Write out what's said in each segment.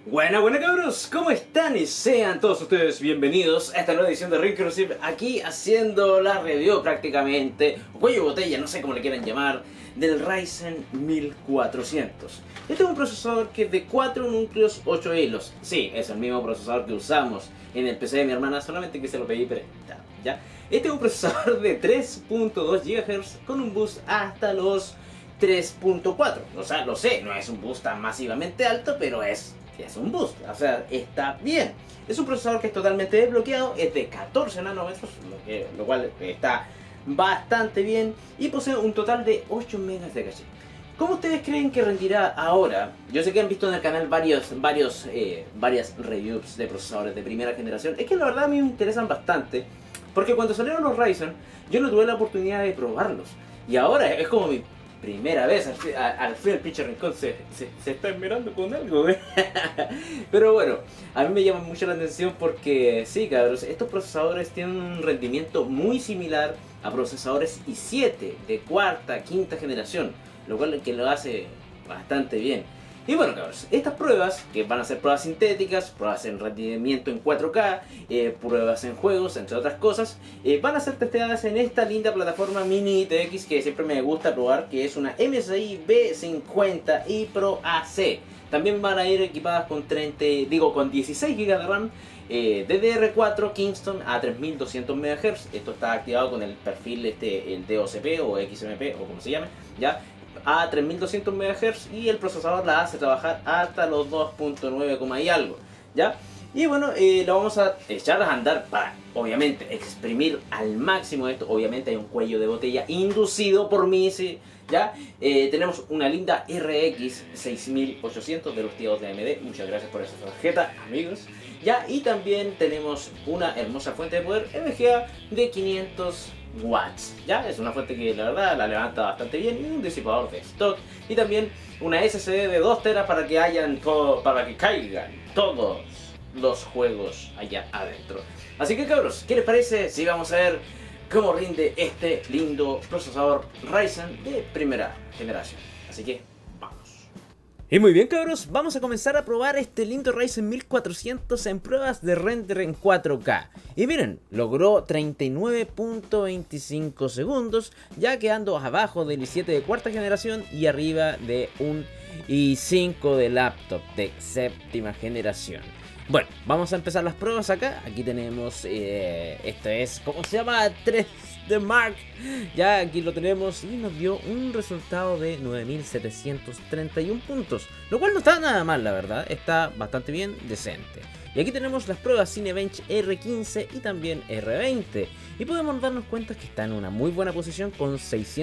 Buena cabros, ¿cómo están? Y sean todos ustedes bienvenidos a esta nueva edición de Recursive, aquí haciendo la review prácticamente, o cuello botella, no sé cómo le quieran llamar, del Ryzen 1400. Este es un procesador que es de 4 núcleos, 8 hilos. Sí, es el mismo procesador que usamos en el PC de mi hermana, solamente que se lo pedí prestado, ¿ya? Este es un procesador de 3.2 GHz con un boost hasta los 3.4. O sea, lo sé, no es un boost tan masivamente alto, pero es un boost, o sea, está bien. Es un procesador que es totalmente desbloqueado, es de 14 nanómetros, lo cual está bastante bien, y posee un total de 8 megas de caché. ¿Cómo ustedes creen que rendirá ahora? Yo sé que han visto en el canal varias reviews de procesadores de primera generación. Es que la verdad a mí me interesan bastante, porque cuando salieron los Ryzen, yo no tuve la oportunidad de probarlos. Y ahora es como mi primera vez, al fin el pinche rincón se está esmerando con algo, ¿eh? Pero bueno, a mí me llama mucho la atención porque sí, cabros, estos procesadores tienen un rendimiento muy similar a procesadores i7 de cuarta, quinta generación, lo cual que lo hace bastante bien. Y bueno, cabros, estas pruebas, que van a ser pruebas sintéticas, pruebas en rendimiento en 4K, pruebas en juegos, entre otras cosas, van a ser testeadas en esta linda plataforma Mini ITX que siempre me gusta probar, que es una MSI B50i Pro AC. También van a ir equipadas con 16 GB de RAM, DDR4 Kingston a 3200 MHz. Esto está activado con el perfil el DOCP o XMP o como se llame, ¿ya? A 3200 MHz, y el procesador la hace trabajar hasta los 2.9, y algo, ¿ya? Y bueno, lo vamos a echar a andar para, obviamente, exprimir al máximo esto. Obviamente hay un cuello de botella inducido por mí, ¿sí? ¿Ya? Tenemos una linda RX 6800 de los tíos de AMD. Muchas gracias por esa tarjeta, amigos. ¿Ya? Y también tenemos una hermosa fuente de poder VGA de 500 watts. ¿Ya? Es una fuente que la verdad la levanta bastante bien, y un disipador de stock, y también una SSD de 2 teras para que caigan todos los juegos allá adentro. Así que cabros, ¿qué les parece si vamos a ver cómo rinde este lindo procesador Ryzen de primera generación? Así que vamos. Y muy bien, cabros, vamos a comenzar a probar este lindo Ryzen 1400 en pruebas de render en 4K. Y miren, logró 39.25 segundos, ya quedando abajo del i7 de cuarta generación y arriba de un i5 de laptop de séptima generación. Bueno, vamos a empezar las pruebas acá. Aquí tenemos, esto es, ¿cómo se llama? 3D Mark. Ya aquí lo tenemos y nos dio un resultado de 9731 puntos, lo cual no está nada mal, la verdad. Está bastante bien, decente. Y aquí tenemos las pruebas Cinebench R15 y también R20. Y podemos darnos cuenta que está en una muy buena posición con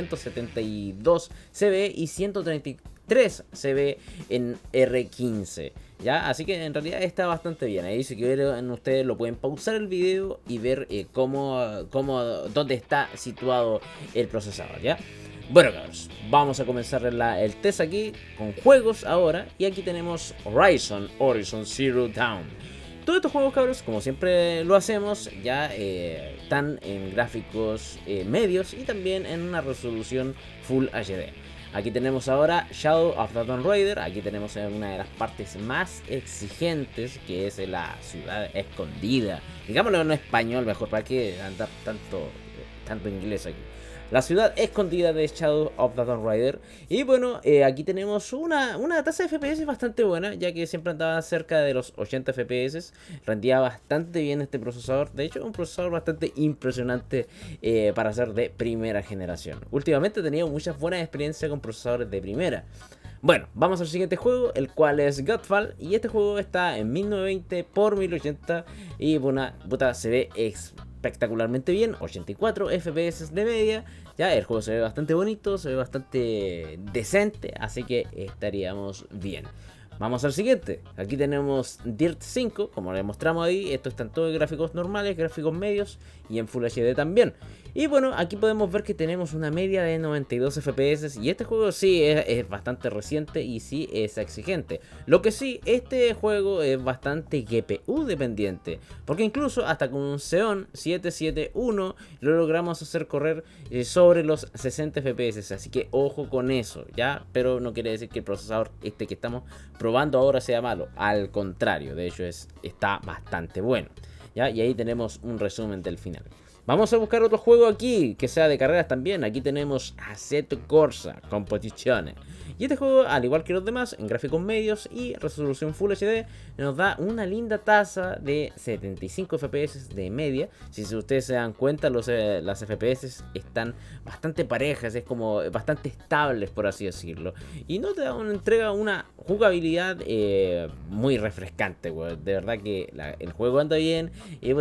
672 CB y 133 CB en R15. ¿Ya? Así que en realidad está bastante bien. Ahí si quieren ustedes lo pueden pausar el video y ver dónde está situado el procesador, ¿ya? Bueno, cabros, vamos a comenzar el test aquí con juegos ahora. Y aquí tenemos Horizon Zero Dawn. Todos estos juegos, cabros, como siempre lo hacemos, ya están en gráficos medios y también en una resolución Full HD. Aquí tenemos ahora Shadow of the Tomb Raider. Aquí tenemos una de las partes más exigentes, que es la ciudad escondida. Digámoslo en español mejor, para que andar tanto inglés aquí. La ciudad escondida de Shadow of the Tomb Raider. Y bueno, aquí tenemos una tasa de FPS bastante buena, ya que siempre andaba cerca de los 80 FPS. Rendía bastante bien este procesador. De hecho, un procesador bastante impresionante para ser de primera generación. Últimamente he tenido muchas buenas experiencias con procesadores de primera. Bueno, vamos al siguiente juego, el cual es Godfall. Y este juego está en 1920 x 1080 y bueno, se ve espectacularmente bien, 84 FPS de media. Ya el juego se ve bastante bonito, se ve bastante decente, así que estaríamos bien. Vamos al siguiente. Aquí tenemos Dirt 5, como les mostramos ahí. Esto está en todos gráficos normales, gráficos medios y en Full HD también. Y bueno, aquí podemos ver que tenemos una media de 92 FPS. Y este juego sí es bastante reciente y sí es exigente. Lo que sí, este juego es bastante GPU dependiente, porque incluso hasta con un Xeon 771 lo logramos hacer correr sobre los 60 FPS. Así que ojo con eso, ¿ya? Pero no quiere decir que el procesador que estamos probando probando ahora sea malo. Al contrario, de hecho está bastante bueno. ¿Ya? Y ahí tenemos un resumen del final. Vamos a buscar otro juego aquí que sea de carreras también. Aquí tenemos Assetto Corsa Competizione. Y este juego, al igual que los demás, en gráficos medios y resolución Full HD, nos da una linda tasa de 75 FPS de media. Si ustedes se dan cuenta, las FPS están bastante parejas, es como bastante estables, por así decirlo. Y no te entrega una jugabilidad muy refrescante, wey. De verdad que el juego anda bien y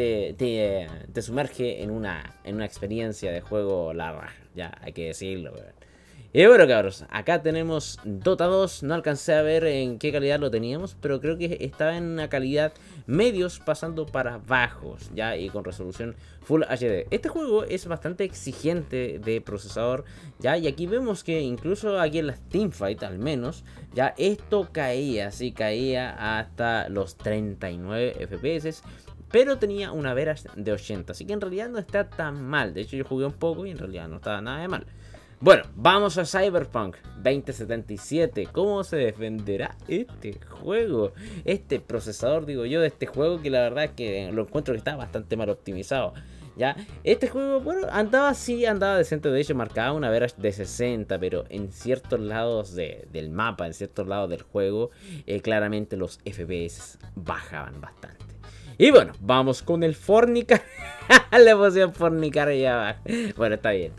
te sumerge en una experiencia de juego la raja. Ya, hay que decirlo, wey. Y bueno, cabros, acá tenemos Dota 2, no alcancé a ver en qué calidad lo teníamos, pero creo que estaba en una calidad medios pasando para bajos, ya, y con resolución Full HD. Este juego es bastante exigente de procesador, ya, y aquí vemos que incluso aquí en las teamfight al menos, ya, esto caía, sí, caía hasta los 39 FPS. Pero tenía una average de 80, así que en realidad no está tan mal. De hecho yo jugué un poco y en realidad no estaba nada de mal. Bueno, vamos a Cyberpunk 2077. ¿Cómo se defenderá este juego? Este procesador, digo yo, de este juego, que la verdad es que lo encuentro que está bastante mal optimizado. ¿Ya? Este juego, bueno, andaba decente. De hecho marcaba una average de 60, pero en ciertos lados del mapa, en ciertos lados del juego, claramente los FPS bajaban bastante. Y bueno, vamos con el Fornicar. Le puse Fornicar allá abajo. Bueno, está bien.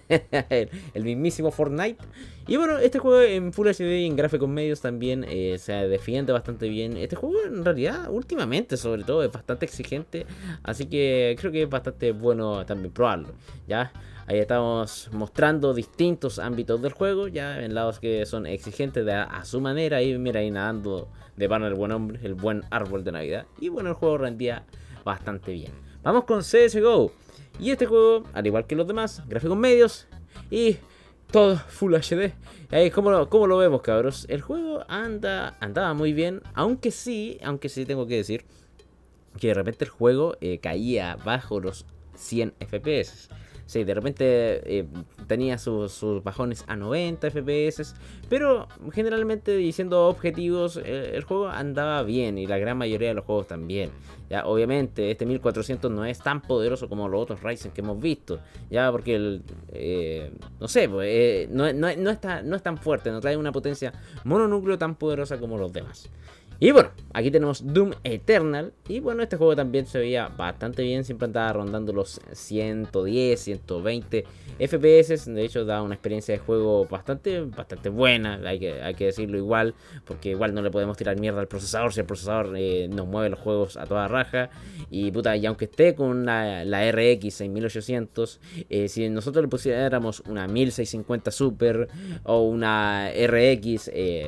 El mismísimo Fortnite. Y bueno, este juego en Full HD y en gráficos medios también se defiende bastante bien. Este juego en realidad, últimamente sobre todo, es bastante exigente. Así que creo que es bastante bueno también probarlo. Ya, ahí estamos mostrando distintos ámbitos del juego. Ya, en lados que son exigentes a su manera. Ahí mira, ahí nadando de mano el buen hombre, el buen árbol de Navidad. Y bueno, el juego rendía bastante bien. Vamos con CSGO. Y este juego, al igual que los demás, gráficos medios y todo Full HD. Ahí, ¿cómo lo vemos, cabros? El juego andaba muy bien. Aunque sí tengo que decir que de repente el juego caía bajo los 100 FPS. Sí, de repente tenía sus bajones a 90 FPS, pero generalmente, diciendo objetivos, el juego andaba bien y la gran mayoría de los juegos también. Ya, obviamente este 1400 no es tan poderoso como los otros Ryzen que hemos visto, ya, porque no sé, pues, no es tan fuerte, no trae una potencia mononúcleo tan poderosa como los demás. Y bueno, aquí tenemos Doom Eternal. Y bueno, este juego también se veía bastante bien. Siempre andaba rondando los 110, 120 FPS. De hecho, da una experiencia de juego bastante buena. Hay que decirlo igual. Porque igual no le podemos tirar mierda al procesador. Si el procesador nos mueve los juegos a toda raja. Y puta, y aunque esté con la RX 6800, si nosotros le pusiéramos una 1650 Super o una RX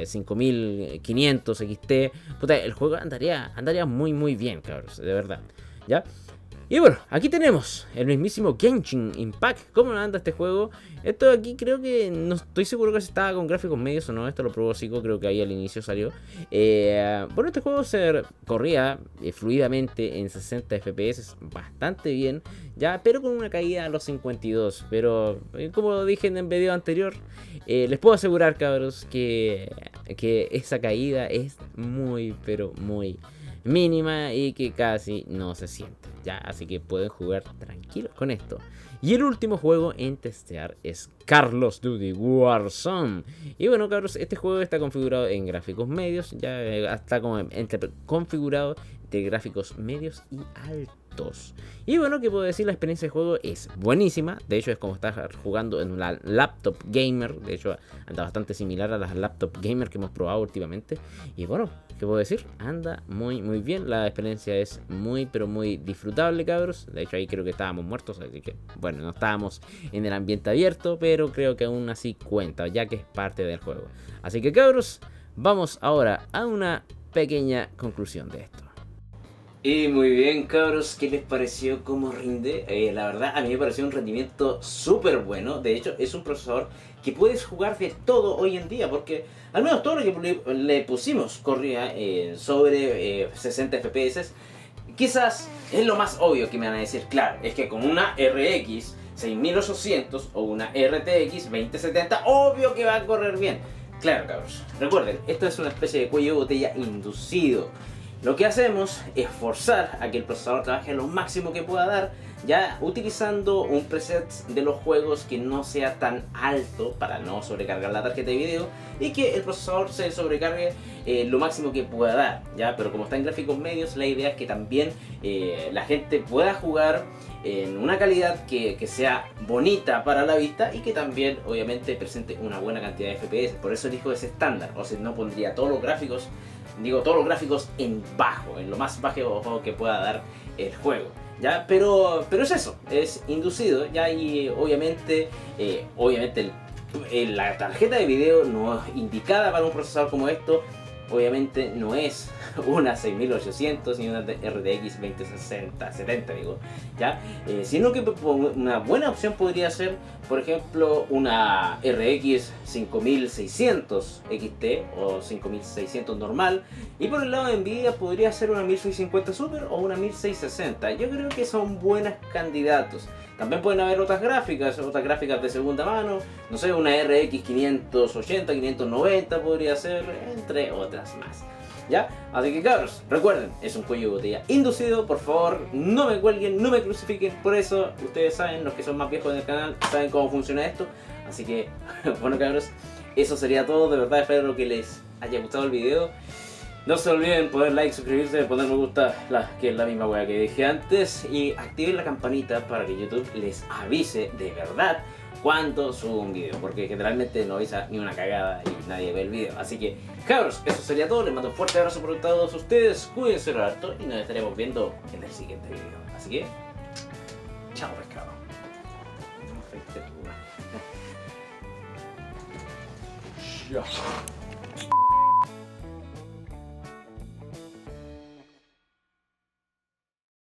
5500 XT, puta, el juego andaría muy bien, cabros, de verdad, ¿ya? Y bueno, aquí tenemos el mismísimo Genshin Impact. ¿Cómo anda este juego? Esto aquí creo que, no estoy seguro que si estaba con gráficos medios o no. Esto lo probó Zico, creo que ahí al inicio salió. Bueno, este juego se corría fluidamente en 60 FPS, bastante bien, ya, pero con una caída a los 52. Pero como dije en el video anterior, les puedo asegurar, cabros, que esa caída es muy, pero muy mínima y que casi no se siente, ya, así que pueden jugar tranquilos con esto. Y el último juego en testear es Call of Duty Warzone. Y bueno, cabros, este juego está configurado en gráficos medios, ya está configurado de gráficos medios y altos. Y bueno, ¿qué puedo decir? La experiencia de juego es buenísima. De hecho, es como estar jugando en una laptop gamer. De hecho, anda bastante similar a las laptop gamer que hemos probado últimamente. Y bueno, ¿qué puedo decir? Anda muy bien. La experiencia es muy, pero muy disfrutable, cabros. De hecho, ahí creo que estábamos muertos. Así que, bueno, no estábamos en el ambiente abierto, pero creo que aún así cuenta, ya que es parte del juego. Así que, cabros, vamos ahora a una pequeña conclusión de esto. Y muy bien, cabros, ¿qué les pareció cómo rinde? La verdad, a mí me pareció un rendimiento súper bueno. De hecho, es un procesador que puedes jugar de todo hoy en día, porque al menos todo lo que le pusimos corría sobre 60 FPS. Quizás es lo más obvio que me van a decir, claro, es que con una RX 6800 o una RTX 2070, obvio que va a correr bien. Claro, cabros. Recuerden, esto es una especie de cuello de botella inducido. Lo que hacemos es forzar a que el procesador trabaje lo máximo que pueda dar, ya utilizando un preset de los juegos que no sea tan alto para no sobrecargar la tarjeta de video y que el procesador se sobrecargue lo máximo que pueda dar, ya. Pero como está en gráficos medios, la idea es que también la gente pueda jugar en una calidad que sea bonita para la vista y que también obviamente presente una buena cantidad de FPS. Por eso elijo ese estándar, o sea, no pondría todos los gráficos, todos los gráficos en bajo, en lo más bajo que pueda dar el juego, ¿ya? Pero es eso, es inducido, ¿ya? Y obviamente, la tarjeta de video no es indicada para un procesador como esto. Obviamente no es una 6800 ni una RTX 70 digo, ¿ya? Sino que una buena opción podría ser, por ejemplo, una RX 5600 XT o 5600 normal, y por el lado de Nvidia podría ser una 1650 Super o una 1660. Yo creo que son buenos candidatos. También pueden haber otras gráficas de segunda mano, no sé, una RX 580, 590 podría ser, entre otras más, ¿ya? Así que cabros, recuerden, es un cuello de botella inducido. Por favor, no me cuelguen, no me crucifiquen por eso. Ustedes saben, los que son más viejos del canal, saben cómo funciona esto. Así que, bueno cabros, eso sería todo. De verdad espero que les haya gustado el video. No se olviden poner like, suscribirse, poner me gusta, que es la misma wea que dije antes, y activen la campanita para que YouTube les avise de verdad cuando subo un video, porque generalmente no avisa ni una cagada y nadie ve el video. Así que, cabros, eso sería todo. Les mando un fuerte abrazo por todos ustedes, cuídense harto y nos estaremos viendo en el siguiente video. Así que, chao pescado. Ya.